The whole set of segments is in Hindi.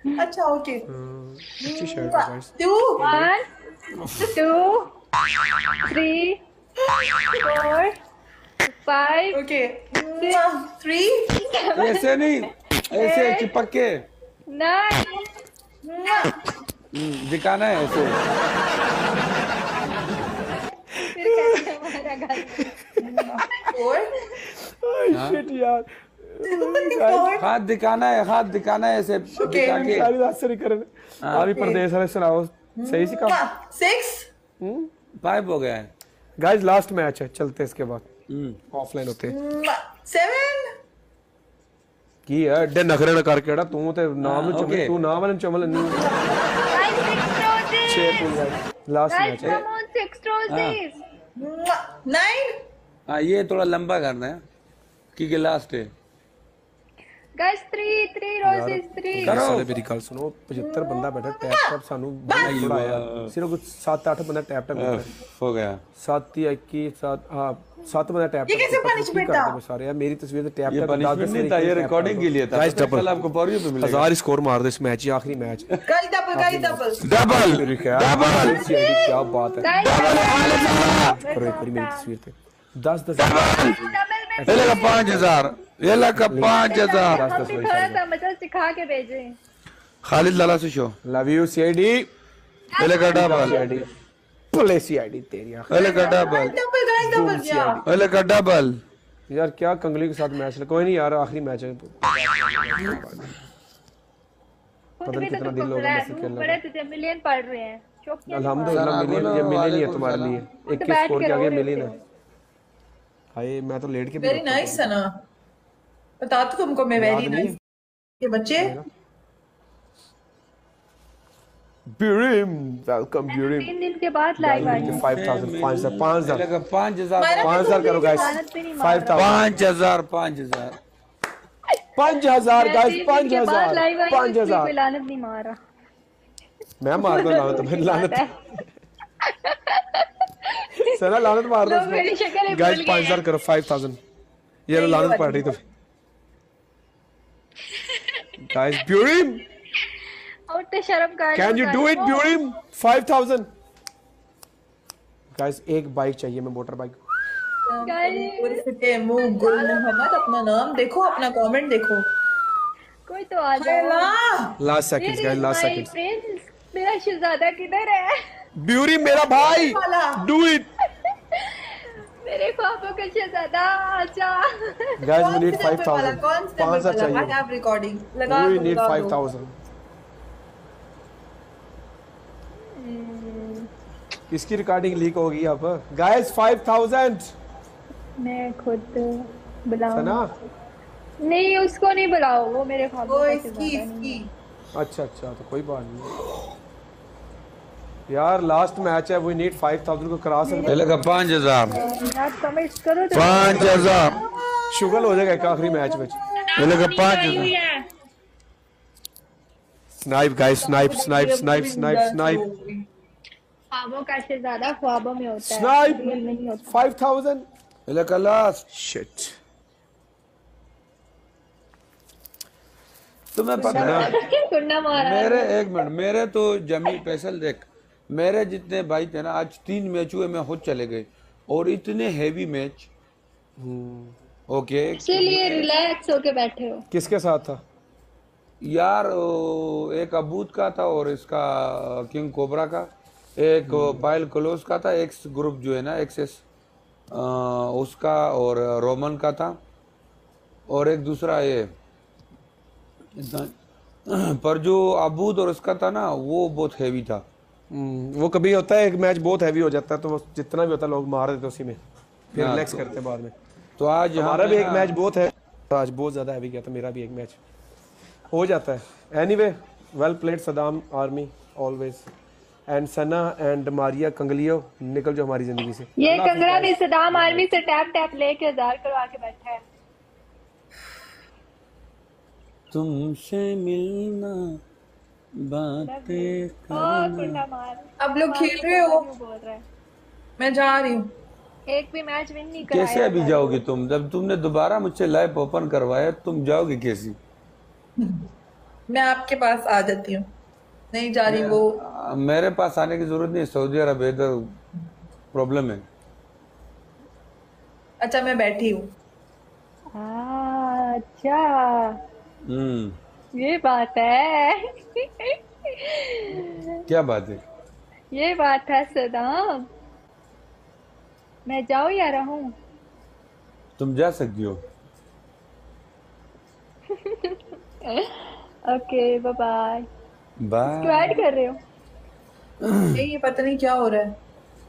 अच्छा ओके। अच्छी शर्ट है गाइस। 2 1 2 3 4 5 ओके। 6 3 ऐसे नहीं, ऐसे 8 चिपक के 9 दिखाना है ऐसे। फिर कैसे हमारा गल 4 शिट यार। हाथ दिखाना है, हाथ दिखाना है ऐसे दिखा के। सारी रात से नहीं कर रहे। और भी परदेश वाले सुनाओ सही से काम। 6 5 हो गया है। गाइस लास्ट मैच है, चलते हैं इसके बाद ऑफलाइन होते हैं 7 की है एडे नखरे न करके एड़ा तू ते नाम नु चमल तू नाम वाले चमल नहीं guys 6 6 लास्ट guys मैच है। come on 6 roses 9 हाँ ये थोड़ा लंबा करना है क्योंकि लास्ट है। guys 3 roses 3 करो। साले मेरी गल सुनो 75 बंदा बैठा टैप टैप सानू थोड़ा आया सिर्फ कुछ 7-8 बंदा टैप टैप बैठा हो गया 7 या 21 7 हां 7 बंदा टैप ये कैसे punishment था? सारे यार मेरी तस्वीर पे टैप ये टैप punishment नहीं था, ये recording के लिए था। गाइस डबल कल आपको पॉरियो पे मिलेगा। 1000 स्कोर मार दे इस मैच ही आखिरी match guys double double double क्या बात है guys करो एक बारी मेरी तस्वीर पे 10 ये लगा 5000, ये लगा 5000। हम भी थोड़ा सा मतलब सिखा के भेजे खालिद लाला से शो। लव यू सीआईडी ये लगा डबल, सीआईडी पुलिस सीआईडी तेरी आंख ये लगा डबल, गाइस डबल क्या ये लगा डबल। यार क्या कंगली के साथ मैच कोई नहीं यार आखिरी मैच है पता नहीं कितना दिल होगा मैच खेलने बड़े तुझे मिलियन पढ़ रहे हैं चुप क्या अल्हम्दुलिल्लाह मिलियन ये मिलियन ही है तुम्हारे लिए 21 स्कोर के आगे मिलियन है भाई मैं तो लेट के वेरी नाइस है ना बता तो तुमको मैं वेरी नाइस ये बच्चे ब्यूरिम वेलकम ब्यूरिम 3 दिन के बाद लाइव आई 5000 ये 5000 लगा 5000, 5000 करो गाइस लानत भी नहीं मार 5000 5000 5000 गाइस 5000 5000 कोई 5000 लानत नहीं मार रहा मैं मार दो लानत मैं लानत सना लानत मार दो लोग मेरी शक्ल ही गाइस भूल गए 5000 करो 5000 ये लो लानत पड़ रही तो गाइस ब्यूरिम और तो शर्म कर कैन यू डू इट ब्यूरिम 5000 गाइस एक बाइक चाहिए मैं मोटर बाइक मुंह गुल मोहम्मद अपना नाम देखो अपना कमेंट देखो कोई तो आ जाए last seconds guys last seconds prince मेरा शहजादा किधर है ब्यूरिम मेरा भाई डू इट मेरे ख्वाबों का शहजादा आजा गाइस वी नीड 5000 5000 चाहिए आई हैव रिकॉर्डिंग लगा वी नीड 5000 किसकी रिकॉर्डिंग लीक होगी अब गाइस 5000 मैं खुद बुलाऊं सना नहीं उसको नहीं बुलाओ वो मेरे ख्वाबों वो का इसकी शहजादा नहीं इसकी अच्छा अच्छा तो कोई बात नहीं यार लास्ट मैच है वी नीड 5000 को करा सकते ये लगा 5000, है। यार समझ करो तो 5000, शुगल हो जाएगा एक आखिरी मैच में ये लगा 5000। Snipe guys snipe snipe snipe snipe snipe ख्वाबों का शहजादा ख्वाबों में होता है स्नाइप रियल में नहीं होता 5000 ये लगा लास्ट। शिट तुम्हें पता है कुन्ना मारा मेरे एक मिनट, मेरे तो जमी फैसल देख, मेरे जितने भाई थे ना आज 3 मैच हुए मैं खुद चले गए और इतने हैवी मैच। ओके इसीलिए रिलैक्स होके बैठे हो किसके साथ था यार एक अबूद का था और इसका किंग कोबरा का, एक पायल क्लोज का था, एक्स ग्रुप जो है ना एक्सेस उसका और रोमन का था और एक दूसरा ये पर जो अबूद और उसका था ना वो बहुत हैवी था। वो कभी होता है एक मैच बहुत हैवी हो जाता है तो जितना भी होता है लोग मार देते उसी में फिर रिलैक्स करते हैं बाद में। तो आज हमारा भी एक मैच बहुत है आज बहुत ज्यादा हैवी गया था मेरा भी एक मैच हो जाता है। Anyway well played Saddam army always and Sana and Maria कंगलियो निकल जो हमारी जिंदगी से। ये कंगरा भी सदाम आर्मी से टैप टैप लेके 1000 करवा के बैठा है। तुमसे मिलना बातें कुंडा मार अब लोग खेल रहे हो बोल रहा है मैं जा रही हूँ। एक भी मैच विन नहीं कराया कैसे अभी जाओगी तुम? जब तुमने दोबारा मुझसे लाइव ओपन करवाया तुम जाओगी कैसी? मैं आपके पास आ जाती हूँ, नहीं जा रही वो। मेरे पास आने की जरूरत नहीं, सऊदी अरब है, इधर प्रॉब्लम है। अच्छा मैं बैठी हूँ। अच्छा, ये बात है। क्या बात है? ये बात है सदाम। मैं जाऊँ या रहूं? तुम जा सकती हो। Okay, bye bye. इसको बाय। ऐड कर रहे हो? ये पता नहीं क्या हो रहा है।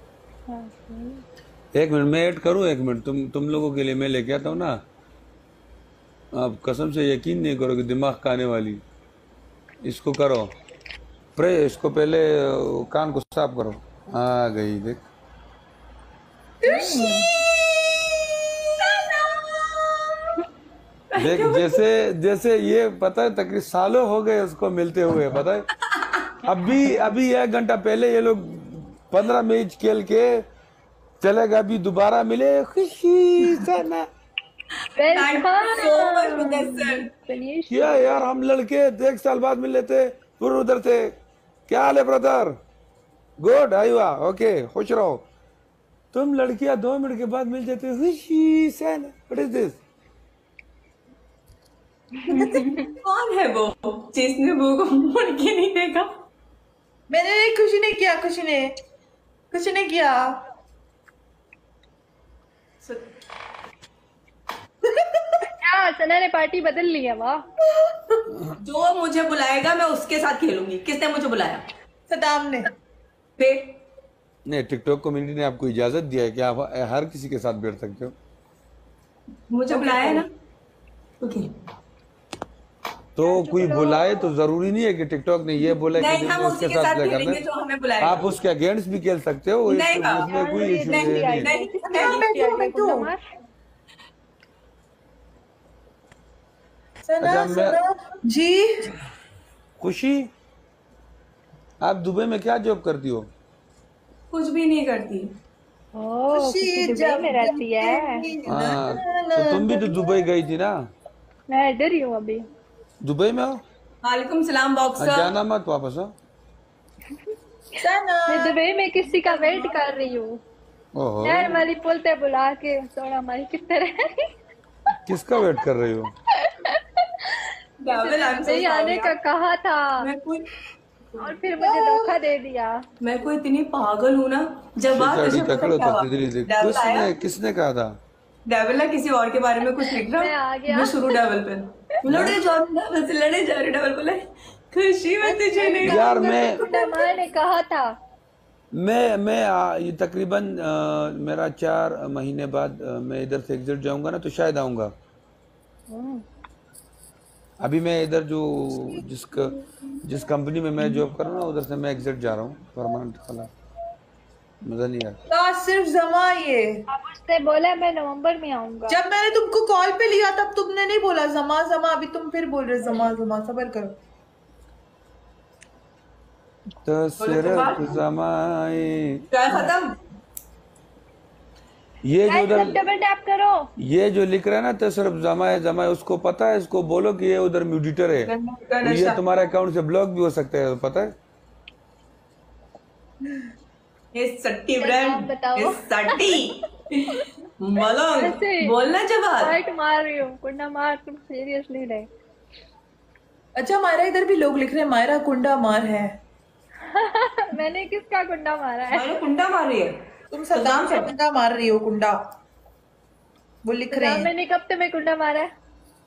एक मिनट मैं ऐड करूं, एक मिनट। तुम लोगों के लिए मैं लेके आता हूं ना। आप कसम से यकीन नहीं करोगे, दिमाग खाने वाली। इसको करो प्रे, इसको पहले कान को साफ करो। आ गई देख। देख जैसे जैसे ये पता है, तकरीबन सालों हो गए उसको मिलते हुए, पता है। अभी अभी 1 घंटा पहले ये लोग 15 मैच खेल के चले गए, अभी दोबारा मिले, खुशी से ना। Thank you so much, Mudassir. क्या यार, हम लड़के 1 साल बाद मिल लेते, फिर उधर थे। क्या हाल है ब्रदर? गुड, आयुआ, ओके, खुश रहो। तुम लड़कियां 2 मिनट के बाद मिल जाते, खुशी से ना। What is this? कौन है वो जिसने वो को मुड़ के नहीं देखा? मैंने खुशी ने किया, खुशी ने किया। क्या सना ने पार्टी बदल ली है? वाह। जो मुझे बुलाएगा मैं उसके साथ खेलूंगी। किसने मुझे बुलाया? सदाम ने। फिर नहीं, टिकटॉक कम्युनिटी ने आपको इजाजत दिया है कि आप हर किसी के साथ बैठ सकते हो। मुझे बुलाया है ना? ओके। तो कोई बुलाए तो जरूरी नहीं है कि टिकटॉक ने ये बोला कि नहीं, हम उसके उसी के साथ प्ले करना खेलेंगे है। जो हमें बुलाएगा। आप उसके अगेंस्ट भी खेल सकते हो, नहीं बाबा, उसमें कोई इशू नहीं, नहीं। सना, अच्छा, सना जी। खुशी, आप दुबई में क्या जॉब करती हो? कुछ भी नहीं करती। खुशी दुबई में रहती है। हाँ, तो तुम भी तो दुबई गई थी ना? मैं इधर ही हूँ अभी। दुबई में हो? वालेकुम सलाम बॉक्सर। जाना मत, वापस हो। सना। मैं दुबई में किसी का वेट कर रही हूँ। ओहो, नहर वाली पुल पे बुला के सोना मारी किस तरह। किसका वेट कर रही हो? Devil, I'm so नहीं आने sorry का कहा था और फिर मुझे धोखा दे दिया। मैं कोई इतनी पागल हूँ ना। जब बात गाड़ी तुझे पकड़ो पता तो क्या तितली देख। Devil आया? किसने कहा था? डेविल ना किसी और के बारे में कुछ लिख मैं आ रहा। गया। मैं शुरू डेविल पे लड़े जा डेविल से लड़े जा रही। डेविल बोले खुशी में तुझे नहीं। यार मैं माँ ने कहा था। ये तकरीबन मेरा 4 महीने बाद मैं इधर से एग्जिट जाऊंगा ना, तो शायद आऊंगा। अभी मैं इधर जिस कंपनी में मैं जॉब कर रहा हूँ ना, उधर से मैं एग्जिट जा रहा हूँ परमानेंट। खला मजा नहीं आता। तो सिर्फ जमा ये। अब उसने बोला मैं नवंबर में आऊंगा। जब मैंने तुमको कॉल पे लिया तब तुमने नहीं बोला जमा जमा, अभी तुम फिर बोल रहे जमा जमा। सबर करो। तो सिर्फ जमाए क्या खत्म? ये जो उधर डबल टैप करो। ये जो लिख रहा है ना, तो सिर्फ जमाए जमाए, उसको पता है। इसको बोलो कि ये उधर म्यूडिटर है, तो ये तुम्हारे अकाउंट से ब्लॉक भी हो सकता है, पता है? ये सट्टी ब्रांड, बताओ। ये सट्टी मलंग बोलना जवाब। फाइट मार रही हूँ कुंडा मार। तुम सीरियसली नहीं? अच्छा हमारा इधर भी लोग लिख रहे हैं मायरा कुंडा मार है। मैंने किसका कुंडा मारा है? मारो कुंडा मार रही है। तुम सदाम से कुंडा मार रही हो। कुंडा वो लिख रहे हैं। मैंने कब तुम्हें कुंडा मारा है?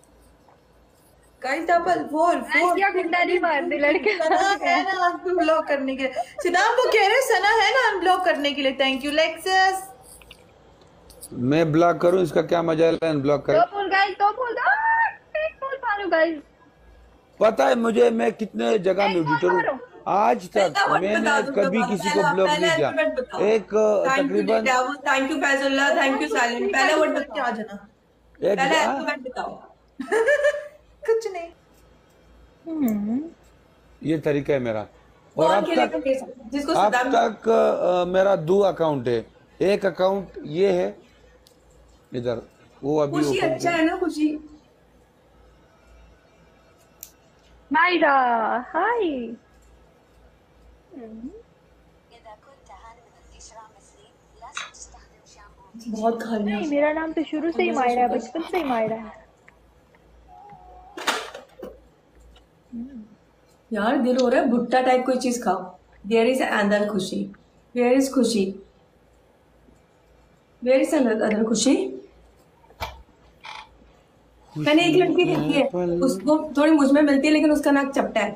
Guys double four four. क्या कुंडा नहीं मारती लड़के। सना है ना अनब्लॉक करने के लिए। सिदाम वो कह रहे हैं सना है ना अनब्लॉक करने के लिए। Thank you Lexus. मैं ब्लॉक करूं, इसका क्या मजा है अनब्लॉक कर? दो पुल गाइस, दो पुल मारो गाइस। पता है मुझे, मैं कितने जगह म्यूडिटर हूँ। आज तक मैंने कभी किसी को ब्लॉक नहीं किया। एक तकरीबन thank you Faizullah, thank you Salim. पहले वर्ड क्या जना पहले अल्फाबेट बताओ। कुछ नहीं। ये तरीका है मेरा। और अब तक मेरा 2 अकाउंट है। एक अकाउंट ये है इधर, वो अभी खुशी अच्छा है ना? खुशी मायरा हाय। बहुत खा लिया। नहीं, मेरा नाम तो शुरू से ही मायरा है, बचपन से ही मायरा है। यार दिल हो रहा है भुट्टा टाइप कोई चीज खाओ। There is other Khushi, where is Khushi, where is other Khushi. मैंने एक लड़की देखी है, उसको थोड़ी मुझ में मिलती है लेकिन उसका नाक चपटा है।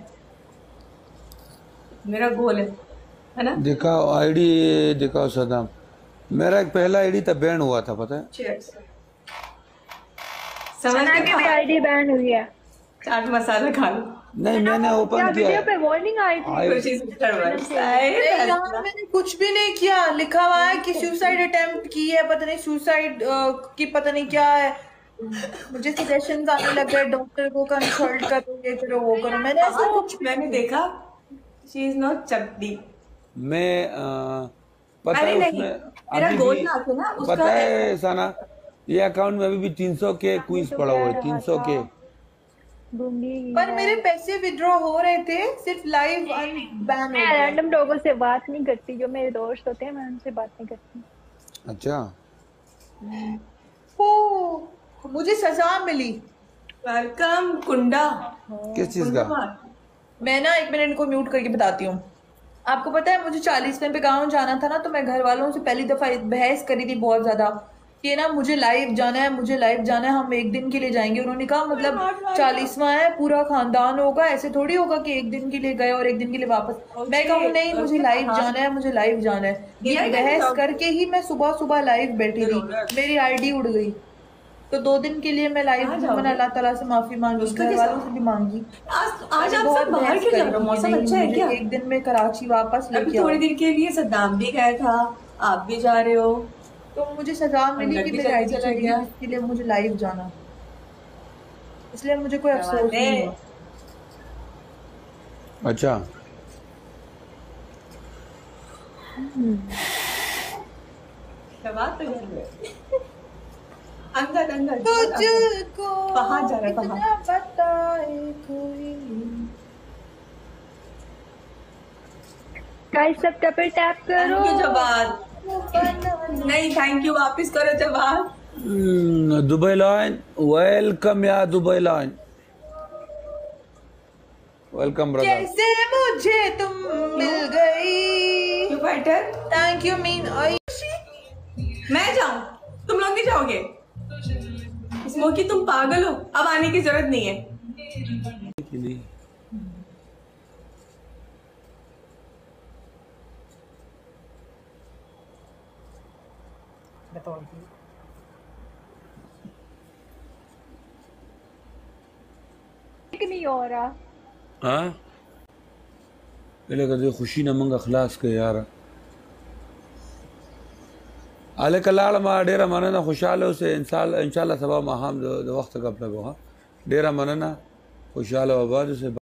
मेरा गोल है ना। दिखाओ आईडी, दिखाओ सदाम। मेरा एक पहला आईडी तब बैन हुआ था, पता है? Cheers। समझ सना में की भी आईडी बैन हुई है। चाट मसाला खा लो। नहीं, मैंने क्या ओपन किया वीडियो है। पे वार्निंग आई थी? खुशी से सर्वर। नहीं यार, मैंने कुछ भी नहीं किया। लिखा हुआ है कि सुसाइड अटेम्प्ट की है, पता नहीं सुसाइड की पता नहीं क्या है। मुझे सजेशंस आने लग गए, डॉक्टर को कंसल्ट करो, ये करो वो करो। मैंने ऐसा कुछ मैंने देखा शी इज नॉट चपटी। मैं पता अरे है नहीं, उसमें मेरा अभी गोल भी, ना थे ना उसका। पता है सना, ये अकाउंट में अभी भी 300 के क्विज पड़ा हुआ है, 300 के। दूंगी। पर मेरे पैसे विड्रॉ हो रहे थे, सिर्फ लाइव अनबैन हो मैं गया। रैंडम लोगों से बात नहीं करती, जो मेरे दोस्त होते हैं मैं उनसे बात नहीं करती। अच्छा, ओ, मुझे सजा मिली। वेलकम कुंडा। किस चीज का? मैं ना 1 मिनट को म्यूट करके बताती हूँ। आपको पता है मुझे 40वें पे गाँव जाना था ना, तो मैं घर वालों से पहली दफा बहस करी थी बहुत ज्यादा कि ना मुझे लाइव जाना है, मुझे लाइव जाना है, हम 1 दिन के लिए जाएंगे। उन्होंने कहा मतलब 40वां है, पूरा खानदान होगा, ऐसे थोड़ी होगा कि 1 दिन के लिए गए और 1 दिन के लिए वापस। मैं कहूँ नहीं, मुझे लाइव जाना है, मुझे लाइव जाना है। ये बहस करके ही मैं सुबह सुबह लाइव बैठी थी, मेरी आईडी उड़ गई। तो 2 दिन के लिए मैं लाइव, मैंने अल्लाह ताला से माफी मांगी, घर वालों से भी मांगी। आज आप सब बाहर क्यों जा रहे हो? मौसम अच्छा है क्या? 1 दिन में कराची वापस अभी लेके थोड़ी आओ। देर के लिए सद्दाम भी गया था, आप भी जा रहे हो। तो मुझे सजा मिली कि मेरी आईडी चली गई, इसके लिए मुझे लाइव जाना, इसलिए मुझे कोई अफसोस नहीं हुआ। अच्छा, बात तो घर में अंदर अंदर तुझको बाहर जा रहा है, बाहर। इतना बताए कोई। गाइस सब टपर टैप करो। Thank you Jawad. नहीं थैंक यू, वापस करो जवाद। दुबई लाइन, वेलकम या दुबई लाइन, वेलकम ब्रदर। कैसे मुझे तुम मिल गई। You fighter. Thank you mean मैं जाऊं, तुम लोग नहीं जाओगे? स्मोकी तुम पागल हो, अब आने की जरूरत नहीं है। नहीं हो रहा। हाँ, पहले कदे खुशी न मंग अखलास के यार आले कलाल मा डेरा मनना खुशहाल से इंशाल्लाह सबा माहम वक्त कब लगो। हाँ डेरा मनना खुशहाल आबाद से।